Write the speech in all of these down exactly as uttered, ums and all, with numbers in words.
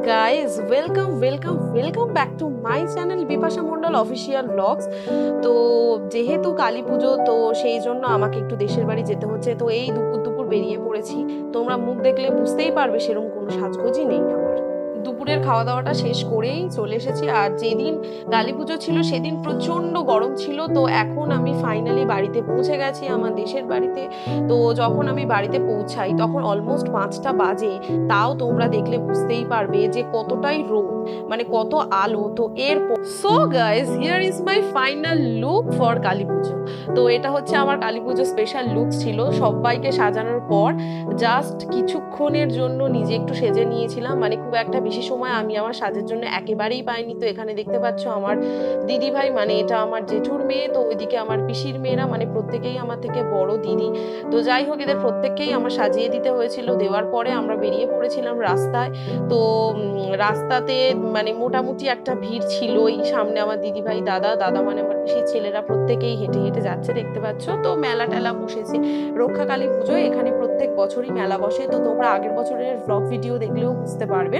Guys, welcome welcome welcome back to my channel Bipasha Mondal official vlogs. তো যেহেতু কালী পুজো, তো সেই জন্য আমাকে একটু দেশের বাড়ি যেতে হচ্ছে। তো এই দুপুর দুপুর বেরিয়ে পড়েছি। তোমরা মুখ দেখলে বুঝতেই পারবে সেরকম কোনো সাজগোজই নেই আমার। দুপুরের খাওয়া দাওয়াটা শেষ করেই চলে এসেছি। আর যেদিন কালী পুজো ছিল সেদিন প্রচণ্ড গরম ছিল। তো এখন আমি ফাইনালি বাড়িতে পৌঁছে গেছি, আমার দেশের বাড়িতে। তো যখন আমি বাড়িতে পৌঁছাই তখন অলমোস্ট পাঁচটা বাজে। তাও তোমরা দেখলে বুঝতেই পারবে যে কতটাই রোদ, মানে কত আলো। তো এর so guys, here is my final look for Kali Puja. তো এটা হচ্ছে আমার কালী পুজো স্পেশাল লুক ছিল। সবাইকে সাজানোর পর জাস্ট কিছুক্ষণের জন্য নিজে একটু সেজে নিয়েছিলাম, মানে খুব একটা বেশি সময় আমি আমার সাজের জন্য একেবারেই পাইনি। তো এখানে দেখতে পাচ্ছ আমার দিদি ভাই, মানে এটা আমার জেঠুর মেয়ে, তো ওইদিকে আমার পিসির মেয়েরা, মানে প্রত্যেকেই আমার থেকে বড় দিদি। তো যাই হোক, এদের প্রত্যেককেই আমার সাজিয়ে দিতে হয়েছিল। দেওয়ার পরে আমরা বেরিয়ে পড়েছিলাম রাস্তায়। তো রাস্তাতে মানে মোটামুটি একটা ভিড় ছিল। এই সামনে আমার দিদি ভাই, দাদা দাদা মানে আমার পিসির ছেলেরা প্রত্যেকেই হেঁটে হেঁটে যাচ্ছে, দেখতে পাচ্ছ। তো মেলা টেলা বসেছে। রক্ষাকালী পুজো এখানে প্রত্যেক বছরই মেলা বসে। তো তোমরা আগের বছরের ব্লগ ভিডিও দেখলেও বুঝতে পারবে।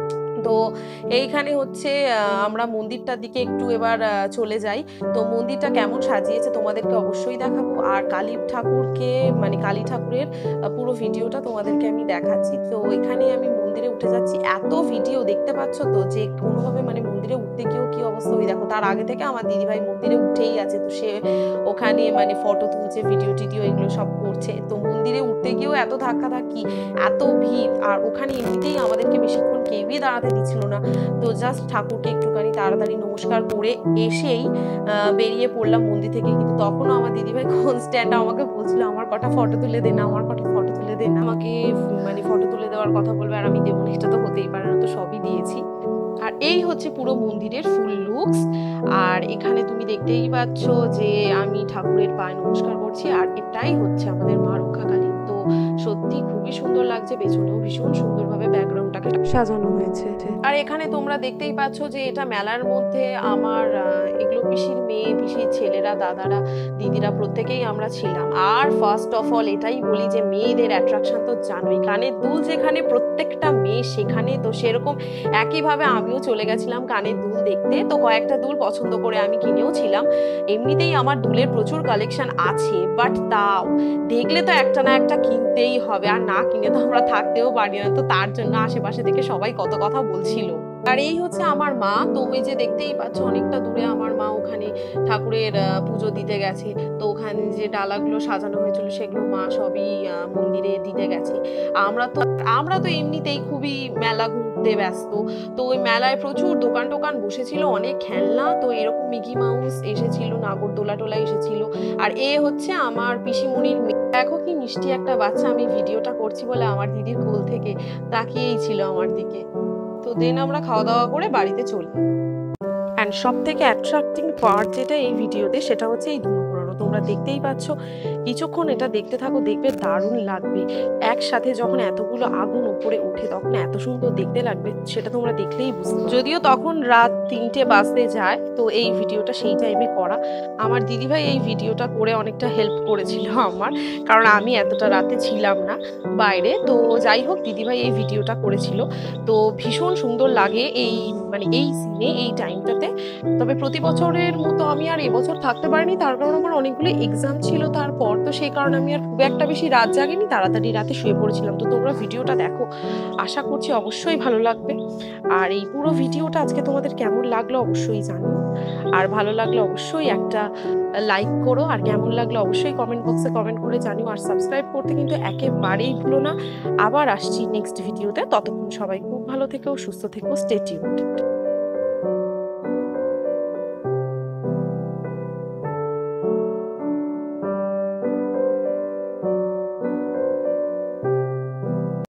তো এইখানে হচ্ছে আমরা মন্দিরটার দিকে একটু এবার চলে যাই। তো মন্দিরটা কেমন সাজিয়েছে তোমাদেরকে অবশ্যই দেখাবো। আর কালী ঠাকুরকে, মানে কালী ঠাকুরের পুরো ভিডিওটা তোমাদেরকে আমি দেখাচ্ছি। তো এখানে আমি মন্দিরে উঠে যাচ্ছি। এত ভিডিও দেখতে পাচ্ছ তো, যে কোনোভাবে মানে মন্দিরে উঠতে গিয়েও কি অবস্থা। ওই দেখো, তার আগে থেকে আমার দিদিভাই মন্দিরে উঠেই আছে। তো সে ওখানে মানে ফটো তুলছে, ভিডিও টিডিও এগুলো সব করছে। তো মন্দিরে উঠতে গিয়েও এত ধাক্কাধাক্কি, এত ভিড়। আর ওখানে এমনিতেই আমাদেরকে বেশিক্ষণ কেউই দাঁড়াতে দিচ্ছিল না। তো জাস্ট ঠাকুরকে একটুখানি তাড়াতাড়ি নমস্কার করে এসেই বেরিয়ে পড়লাম মন্দির থেকে। কিন্তু তখনও আমার দিদিভাই কনস্ট্যান্ট আমাকে বলছিল, আমার কটা ফটো তুলে দে না, আমার কটা ফটো তুলে দে না। আমাকে মানে ফটো তুলে দেওয়ার কথা বলবে আর আমি দেবো না, এটা তো হতেই পারে না। তো সবই দিয়েছি। আর এই হচ্ছে পুরো মন্দিরের ফুল লুকস। আর এখানে তুমি দেখতেই পাচ্ছ যে আমি ঠাকুরের পায়ে নমস্কার করছি। আর এটাই হচ্ছে আমাদের মা রক্ষাকালী। তো সত্যি খুবই সুন্দর লাগছে। পেছনেও ভীষণ সুন্দরভাবে ব্যাকগ্রাউন্ডটাকে সাজানো হয়েছে। আর এখানে তোমরা দেখতেই পাচ্ছ যে এটা মেলার মধ্যে আমার এগুলো পিসির মেয়ে, পিসির ছেলেরা, দাদারা, দিদিরা প্রত্যেকেই আমরা ছিলাম। আর ফার্স্ট অফ অল এটাই বলি যে মেয়েদের অ্যাট্রাকশন তো জানোই, কানের দুল যেখানে প্রত্যেকটা মেয়ে সেখানে। তো সেরকম একইভাবে আমিও চলে গেছিলাম কানের দুল দেখতে। তো কয়েকটা দুল পছন্দ করে আমি কিনেও ছিলাম। এমনিতেই আমার দুলের প্রচুর কালেকশন আছে, বাট তাও দেখলে তো একটা না একটা কিনতেই হবে। আর না কিনে তো আমরা থাকতেও পারি না। তো তার জন্য আশেপাশে থেকে সবাই কত কথা বলছিল। আর এই হচ্ছে আমার মা। তো ওই যে দেখতেই পাচ্ছ অনেকটা দূরে আমার মা ওখানে ঠাকুরের পুজো দিতে গেছে। তো ওখানে যে ডালাগুলো সাজানো হয়েছিল সেগুলো মা সবই মন্দিরে দিতে গেছে। আমরা তো আমরা তো এমনিতেই খুবই মেলা ঘুরতে ব্যস্ত। তো ওই মেলায় প্রচুর দোকান টোকান বসেছিল, অনেক খেলনা। তো এরকম মিকি মাউস এসেছিল, নাগরদোলা টোলা এসেছিল। আর এ হচ্ছে আমার পিসিমণির মেয়ে। দেখো কি মিষ্টি একটা বাচ্চা। আমি ভিডিওটা করছি বলে আমার দিদির কোল থেকে তাকিয়েই ছিল আমার দিকে। তো দেন আমরা খাওয়া দাওয়া করে বাড়িতে চলি। অ্যান্ড সব থেকে অ্যাট্রাক্টিং পার্ট যেটা এই ভিডিওতে, সেটা হচ্ছে এই ধুনো পোড়ানো। তোমরা দেখতেই পাচ্ছ, কিছুক্ষণ এটা দেখতে থাকো, দেখবে দারুণ লাগবে। একসাথে যখন এতগুলো আগুন উপরে ওঠে তখন এত সুন্দর দেখতে লাগবে, সেটা তোমরা দেখলেই বুঝতে। যদিও তখন রাত তিনটে বাজতে যায়। তো এই ভিডিওটা সেই টাইমে করা। আমার দিদিভাই এই ভিডিওটা করে অনেকটা হেল্প করেছিল আমার, কারণ আমি এতটা রাতে ছিলাম না বাইরে। তো যাই হোক, দিদিভাই এই ভিডিওটা করেছিল। তো ভীষণ সুন্দর লাগে এই মানে এই সিনে, এই টাইমটাতে। তবে প্রতি বছরের মতো আমি আর এবছর থাকতে পারিনি, তার কারণ আমার অনেকগুলো এক্সাম ছিল তারপর। তো সেই কারণে আমি আর খুব একটা বেশি রাত জাগিনি, তাড়াতাড়ি রাতে শুয়ে পড়েছিলাম। তো তোমরা ভিডিওটা দেখো, আশা করছি অবশ্যই ভালো লাগবে। আর এই পুরো ভিডিওটা আজকে তোমাদের কেমন লাগলো অবশ্যই জানিও। আর ভালো লাগলে অবশ্যই একটা লাইক করো। আর কেমন লাগলো অবশ্যই কমেন্ট বক্সে কমেন্ট করে জানিও। আর সাবস্ক্রাইব করতে কিন্তু একেবারেই ভুলো না। আবার আসছি নেক্সট ভিডিওতে। ততক্ষণ সবাই খুব ভালো থেকো, সুস্থ থেকো, স্টে টিউনড।